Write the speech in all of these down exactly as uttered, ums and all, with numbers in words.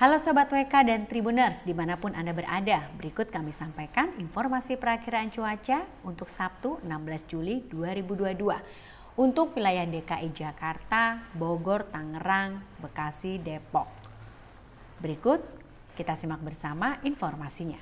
Halo Sobat W K dan Tribuners dimanapun Anda berada, berikut kami sampaikan informasi perakiraan cuaca untuk Sabtu enam belas Juli dua ribu dua puluh dua. Untuk wilayah D K I Jakarta, Bogor, Tangerang, Bekasi, Depok. Berikut kita simak bersama informasinya.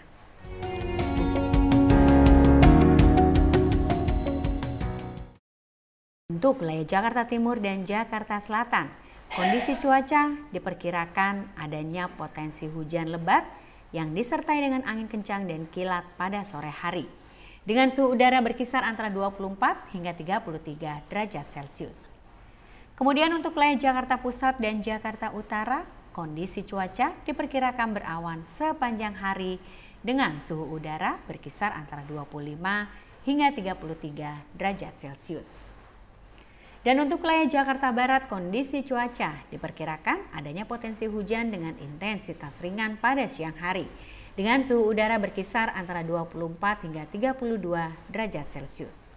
Untuk wilayah Jakarta Timur dan Jakarta Selatan, kondisi cuaca diperkirakan adanya potensi hujan lebat yang disertai dengan angin kencang dan kilat pada sore hari. Dengan suhu udara berkisar antara dua puluh empat hingga tiga puluh tiga derajat Celcius. Kemudian untuk wilayah Jakarta Pusat dan Jakarta Utara, kondisi cuaca diperkirakan berawan sepanjang hari dengan suhu udara berkisar antara dua puluh lima hingga tiga puluh tiga derajat Celcius. Dan untuk wilayah Jakarta Barat, kondisi cuaca diperkirakan adanya potensi hujan dengan intensitas ringan pada siang hari dengan suhu udara berkisar antara dua puluh empat hingga tiga puluh dua derajat Celcius.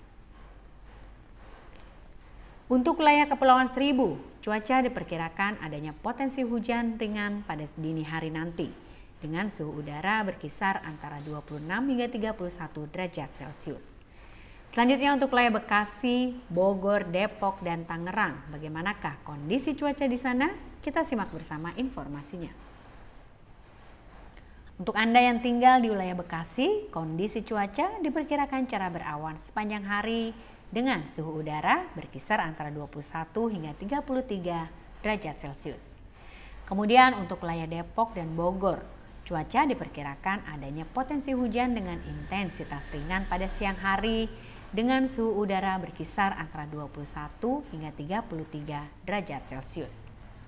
Untuk wilayah Kepulauan Seribu, cuaca diperkirakan adanya potensi hujan ringan pada dini hari nanti dengan suhu udara berkisar antara dua puluh enam hingga tiga puluh satu derajat Celcius. Selanjutnya untuk wilayah Bekasi, Bogor, Depok, dan Tangerang. Bagaimanakah kondisi cuaca di sana? Kita simak bersama informasinya. Untuk Anda yang tinggal di wilayah Bekasi, kondisi cuaca diperkirakan cerah berawan sepanjang hari dengan suhu udara berkisar antara dua puluh satu hingga tiga puluh tiga derajat Celcius. Kemudian untuk wilayah Depok dan Bogor, cuaca diperkirakan adanya potensi hujan dengan intensitas ringan pada siang hari dengan suhu udara berkisar antara dua puluh satu hingga tiga puluh tiga derajat Celcius.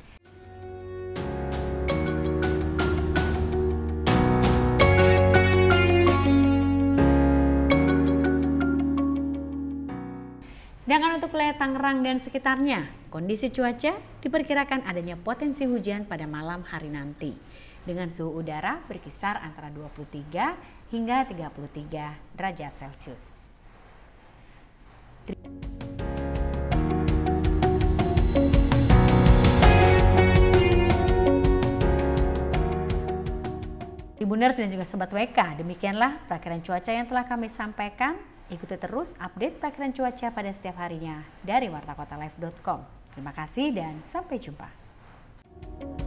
Sedangkan untuk wilayah Tangerang dan sekitarnya, kondisi cuaca diperkirakan adanya potensi hujan pada malam hari nanti dengan suhu udara berkisar antara dua puluh tiga hingga tiga puluh tiga derajat Celcius. Tribuners dan juga Sobat W K, demikianlah perakiraan cuaca yang telah kami sampaikan. Ikuti terus update perakiraan cuaca pada setiap harinya dari warta kota live dot com. Terima kasih dan sampai jumpa.